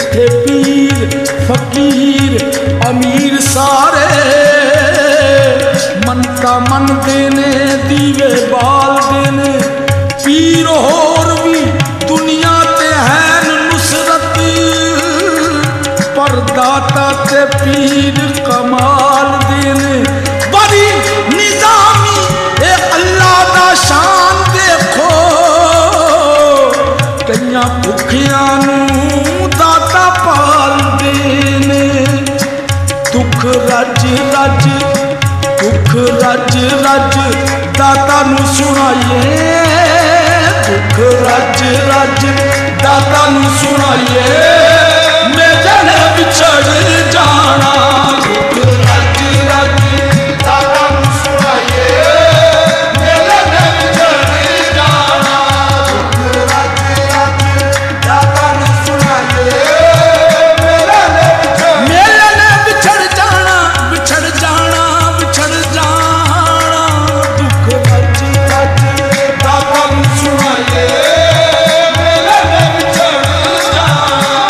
थे पीर फकीर अमीर सारे, मन का मन देने दीवे बाल देने, पीर होर भी दुनिया ते है नुसरत, पर दाता ते पीर कमाल देने। बड़ी निजामी ए अल्लाह दा शान देखो, कईयां भुखियां नूं दाता पाल देने। दुख रज रज दुख रज रज दाता नूं सुनाइए, दुख रज रज दाता नूं सुनाइए, मेरे ने बिछड़ जाना। दुख रज रज दाता नूं सुनाइए, मेरे ने बिछड़ जाना। दुख रज रज दाता नूं सुनाइए, मेरे ने बिछड़ जाना, बिछड़ जाना, बिछड़ जाना। दुख रज रज दाता नूं सुनाइए, मेरे ने बिछड़ जाना।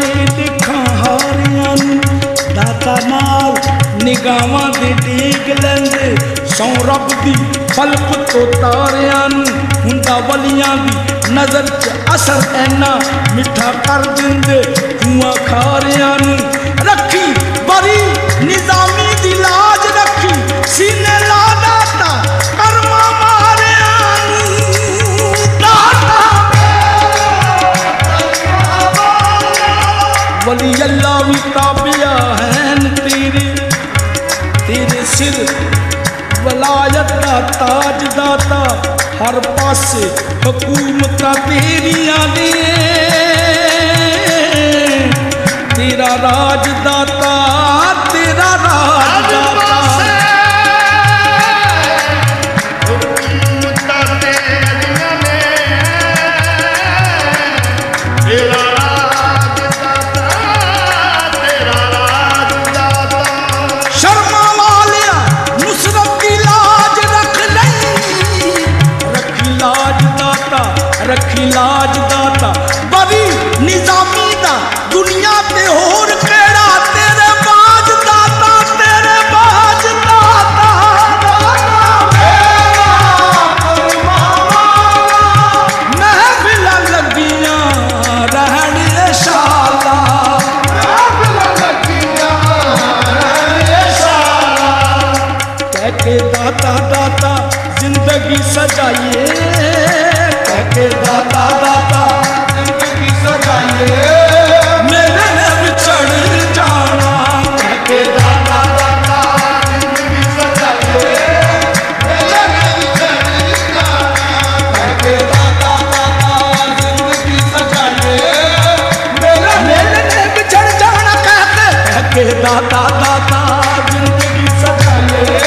दिखा हारियां दाता नाल निगाहां दे टेक लैंदे सौ रब दी फलक तो तारियां हुंदा वलियां दी नजर च असर ऐना मिठा कर दिंदे कुआं खारियां रखी बड़ी निजामी दी लाज रखी सीने ला दाता कर्मा वली अल्लाह भी ताबिया हैं तेरे तेरे सिर वलायत का ताज दाता हर पासे हुकूमत तेरिया दे तेरा राज दाता तेरा राज दाता रखी लाज दाता बड़ी निजामी दा दुनिया ते होर केड़ा तेरे बाज दाता तेरे बाज दाता महफिल लगियां रहन इंशाअल्लाह कह के दाता दाता जिंदगी सजाइए के दाता दाता जिंदगी सजाइए मेरे नब चढ़ जाना के दाता दाता जिंदगी सजाइए मेरे नब चढ़ जाना के दाता दाता जिंदगी सजाइए मेरे नब चढ़ जाना कहते के दाता दाता जिंदगी सजाइए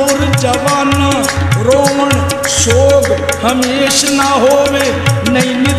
हमेश ना होवे नहीं